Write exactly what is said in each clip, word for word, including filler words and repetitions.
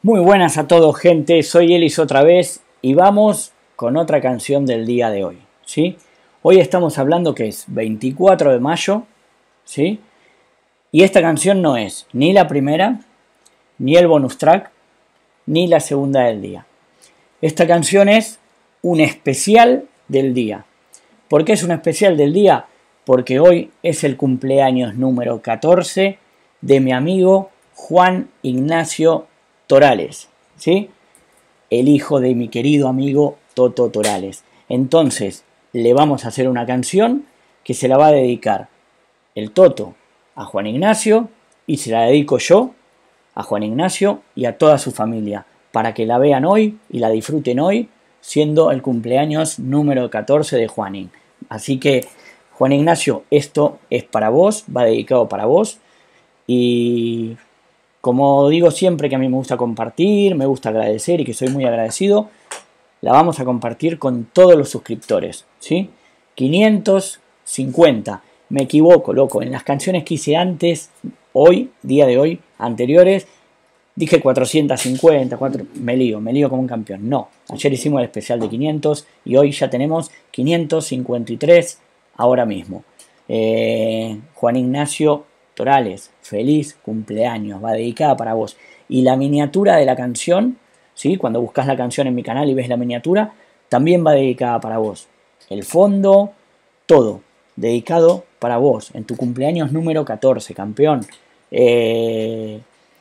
Muy buenas a todos, gente, soy Elis otra vez y vamos con otra canción del día de hoy, ¿sí? Hoy estamos hablando que es veinticuatro de mayo, ¿sí? Y esta canción no es ni la primera, ni el bonus track, ni la segunda del día. Esta canción es un especial del día. ¿Por qué es un especial del día? Porque hoy es el cumpleaños número catorce de mi amigo Juan Ignacio Torales, ¿sí? El hijo de mi querido amigo Toto Torales. Entonces, le vamos a hacer una canción que se la va a dedicar el Toto a Juan Ignacio y se la dedico yo a Juan Ignacio y a toda su familia para que la vean hoy y la disfruten hoy, siendo el cumpleaños número catorce de Juanín. Así que, Juan Ignacio, esto es para vos, va dedicado para vos. Y como digo siempre que a mí me gusta compartir, me gusta agradecer y que soy muy agradecido, la vamos a compartir con todos los suscriptores, ¿sí? quinientos cincuenta. Me equivoco, loco. En las canciones que hice antes, hoy, día de hoy, anteriores, dije cuatrocientos cincuenta, cuatro, me lío, me lío como un campeón. No, ayer hicimos el especial de quinientos y hoy ya tenemos quinientos cincuenta y tres ahora mismo. Eh, Juan Ignacio Torales, feliz cumpleaños, va dedicada para vos. Y la miniatura de la canción, ¿sí? Cuando buscas la canción en mi canal y ves la miniatura, también va dedicada para vos. El fondo, todo, dedicado para vos, en tu cumpleaños número catorce, campeón. Eh,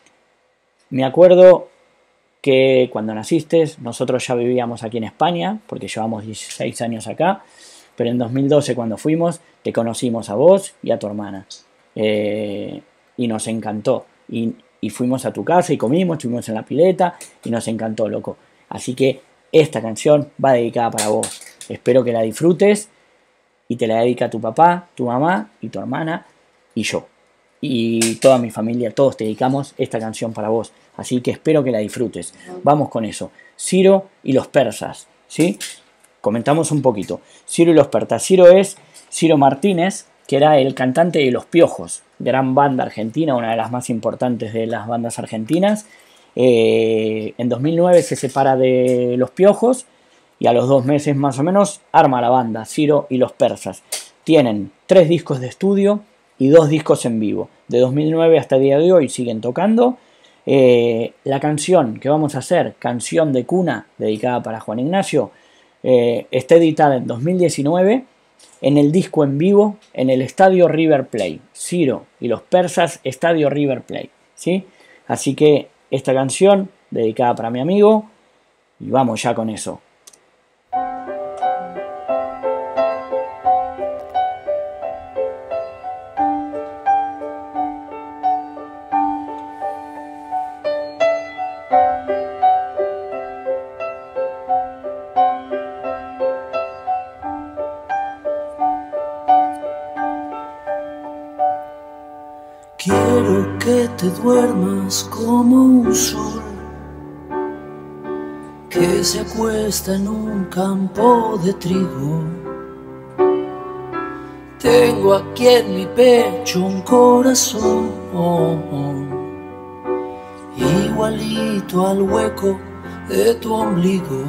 me acuerdo que cuando naciste, nosotros ya vivíamos aquí en España, porque llevamos dieciséis años acá, pero en dos mil doce cuando fuimos, te conocimos a vos y a tu hermana. Eh, y nos encantó. Y, y fuimos a tu casa y comimos, estuvimos en la pileta y nos encantó, loco. Así que esta canción va dedicada para vos. Espero que la disfrutes y te la dedica a tu papá, tu mamá y tu hermana y yo. Y toda mi familia, todos te dedicamos esta canción para vos. Así que espero que la disfrutes. Vamos con eso. Ciro y los persas, ¿sí? Comentamos un poquito. Ciro y los persas. Ciro es Ciro Martínez, que era el cantante de Los Piojos, gran banda argentina, una de las más importantes de las bandas argentinas. Eh, en dos mil nueve se separa de Los Piojos y a los dos meses más o menos arma la banda, Ciro y los persas. Tienen tres discos de estudio y dos discos en vivo. De dos mil nueve hasta el día de hoy siguen tocando. Eh, la canción que vamos a hacer, Canción de Cuna, dedicada para Juan Ignacio, eh, está editada en dos mil diecinueve en el disco en vivo en el Estadio River Plate. Ciro y los persas, Estadio River Plate, ¿sí? Así que esta canción dedicada para mi amigo y vamos ya con eso. Quiero que te duermas como un sol que se acuesta en un campo de trigo. Tengo aquí en mi pecho un corazón igualito al hueco de tu ombligo.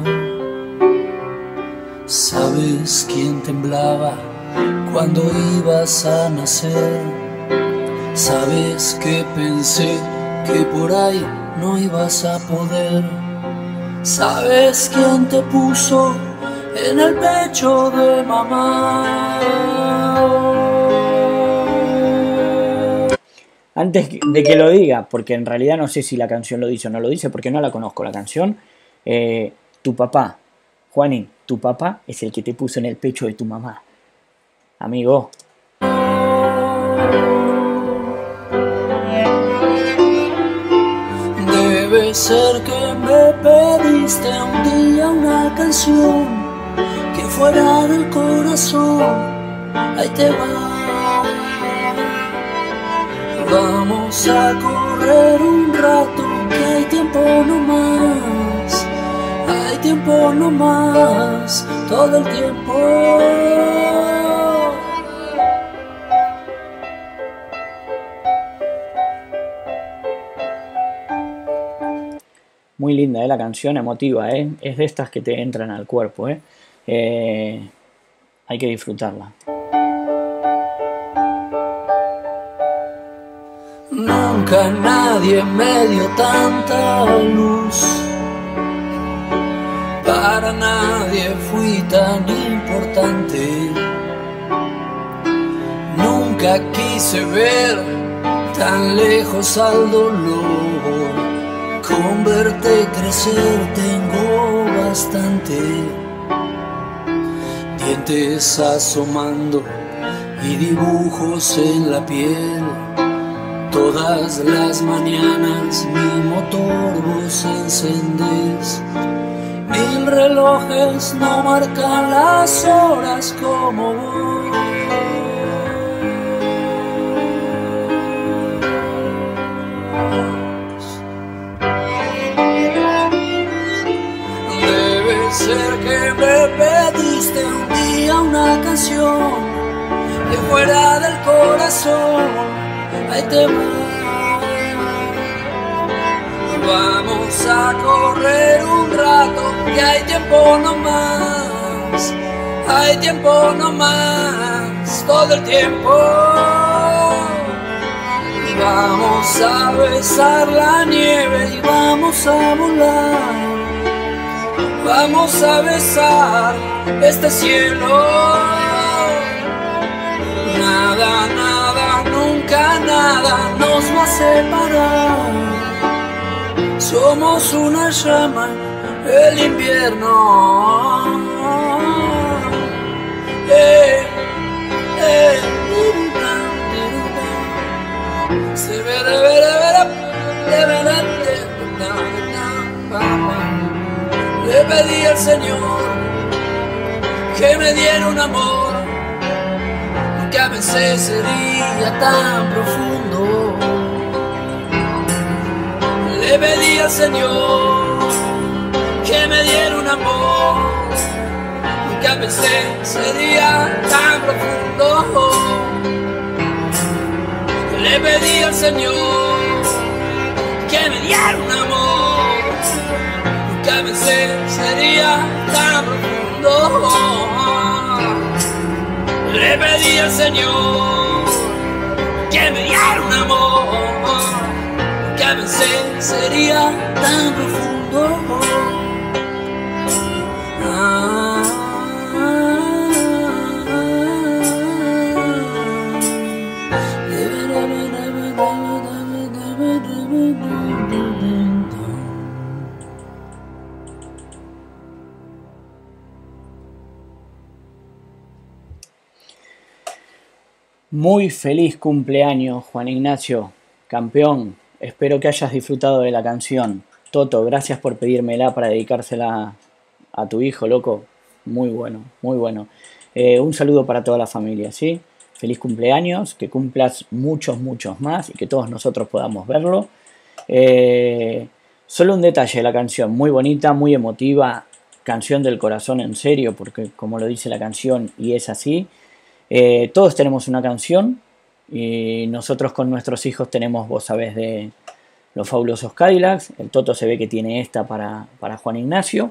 ¿Sabes quién temblaba cuando ibas a nacer? Sabes que pensé que por ahí no ibas a poder. Sabes quién te puso en el pecho de mamá. Antes de que lo diga, porque en realidad no sé si la canción lo dice o no lo dice, porque no la conozco la canción, eh, tu papá, Juanín, tu papá es el que te puso en el pecho de tu mamá. Amigo. Debe ser que me pediste un día una canción que fuera del corazón. Ahí te va. Vamos a correr un rato, que hay tiempo no más. Hay tiempo no más, todo el tiempo. Muy linda, ¿eh? La canción, emotiva, ¿eh? Es de estas que te entran al cuerpo, ¿eh? Eh, hay que disfrutarla. Nunca nadie me dio tanta luz, para nadie fui tan importante. Nunca quise ver tan lejos al dolor, con verte crecer tengo bastante. Dientes asomando y dibujos en la piel. Todas las mañanas mi motor vos encendés. Mil relojes no marcan las horas como vos. Debe ser que me pediste un día una canción que fuera del corazón. Ahí te va. Vamos a correr un rato, que hay tiempo no más, hay tiempo no más, todo el tiempo. Vamos a besar la nieve y vamos a volar, vamos a besar este cielo. Nada, nada, nunca nada nos va a separar. Somos una llama, el invierno. Eh, eh, se verá, verá, verá, verá, le pedí al Señor que me diera un amor que a veces sería tan profundo. Le pedí al Señor que me diera un amor que a veces sería tan profundo. Le pedí al Señor que me diera un amor que a veces sería tan profundo. Le pedí al Señor que me diera un amor que a veces sería tan profundo. Ah, Muy feliz cumpleaños, Juan Ignacio, campeón. Espero que hayas disfrutado de la canción. Toto, gracias por pedírmela para dedicársela a tu hijo, loco. Muy bueno, muy bueno. Eh, un saludo para toda la familia, ¿sí? Feliz cumpleaños, que cumplas muchos, muchos más y que todos nosotros podamos verlo. Eh, solo un detalle de la canción, muy bonita, muy emotiva, canción del corazón en serio, porque como lo dice la canción y es así. Eh, todos tenemos una canción y nosotros con nuestros hijos tenemos, vos sabés, de Los Fabulosos Cadillacs. El Toto se ve que tiene esta para, para Juan Ignacio.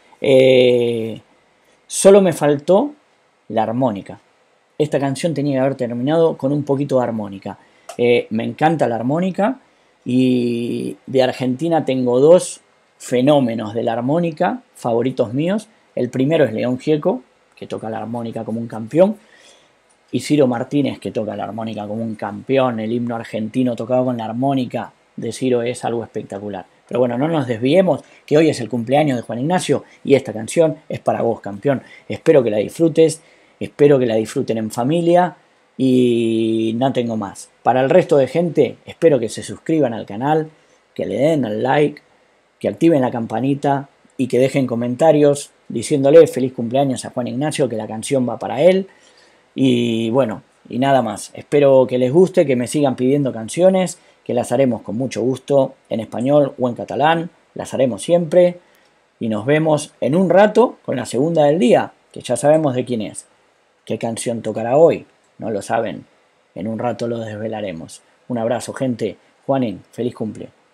Eh, solo me faltó la armónica. Esta canción tenía que haber terminado con un poquito de armónica. Eh, me encanta la armónica y de Argentina tengo dos fenómenos de la armónica favoritos míos. El primero es León Gieco, que toca la armónica como un campeón, y Ciro Martínez, que toca la armónica como un campeón. El himno argentino tocado con la armónica de Ciro es algo espectacular. Pero bueno, no nos desviemos, que hoy es el cumpleaños de Juan Ignacio y esta canción es para vos, campeón. Espero que la disfrutes, espero que la disfruten en familia y no tengo más. Para el resto de gente, espero que se suscriban al canal, que le den al like, que activen la campanita y que dejen comentarios diciéndole feliz cumpleaños a Juan Ignacio, que la canción va para él. Y bueno, y nada más. Espero que les guste, que me sigan pidiendo canciones, que las haremos con mucho gusto en español o en catalán. Las haremos siempre. Y nos vemos en un rato con la segunda del día, que ya sabemos de quién es. ¿Qué canción tocará hoy? No lo saben. En un rato lo desvelaremos. Un abrazo, gente. Juanín, feliz cumple.